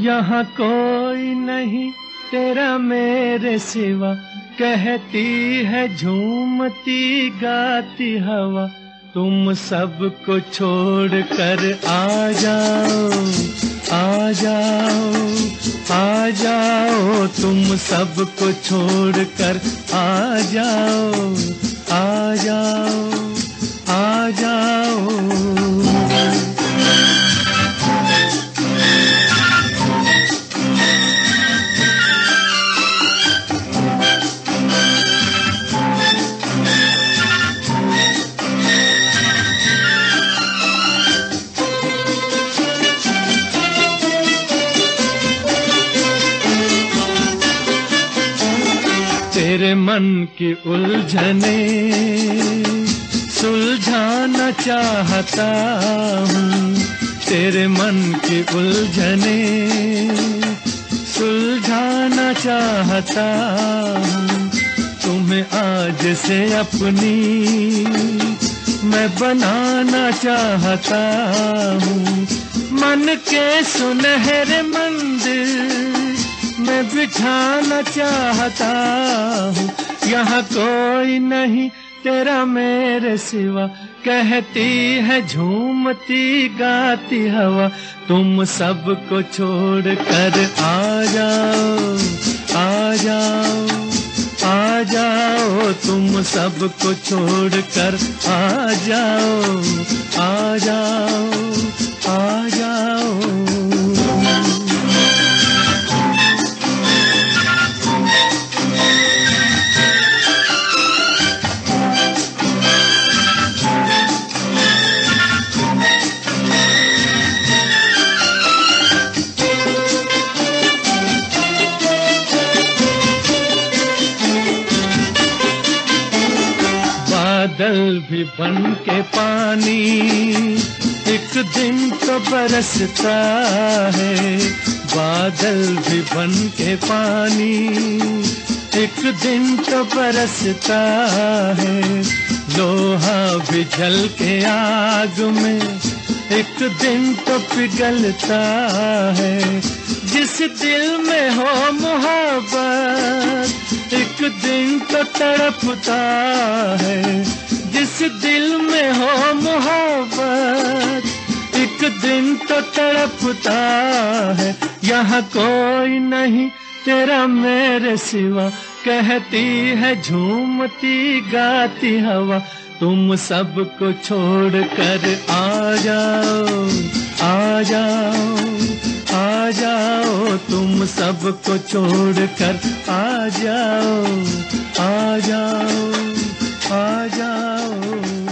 यहाँ कोई नहीं तेरा मेरे सिवा, कहती है झूमती गाती हवा। तुम सबको छोड़ कर आ जाओ, आ जाओ, आ जाओ। तुम सबको छोड़ कर आ जाओ, आ जाओ, आ जाओ। तेरे मन की उलझने सुलझाना चाहता हूँ, तेरे मन की उलझने सुलझाना चाहता हूँ। तुम्हें आज से अपनी मैं बनाना चाहता हूँ। मन के सुनहरे मंदिर मैं बिठाना चाहता हूँ। यहाँ कोई नहीं तेरा मेरे सिवा, कहती है झूमती गाती हवा। तुम सबको छोड़ कर आ जाओ, आ जाओ, आ जाओ। तुम सबको छोड़ कर आ जाओ, आ जाओ, आ जाओ। बादल भी बन के पानी एक दिन तो बरसता है। बादल भी बन के पानी एक दिन तो बरसता है। लोहा भी जल के आग में एक दिन तो पिघलता है। जिस दिल में हो मोहब्बत एक दिन तो तड़पता है। जिस दिल में हो मोहब्बत एक दिन तो तड़पता है। यहाँ कोई नहीं तेरा मेरे सिवा, कहती है झूमती गाती हवा। तुम सबको छोड़ कर आ जाओ, आ जाओ, आ जाओ। तुम सबको छोड़ कर आ जाओ, आ जाओ, आ जाओ।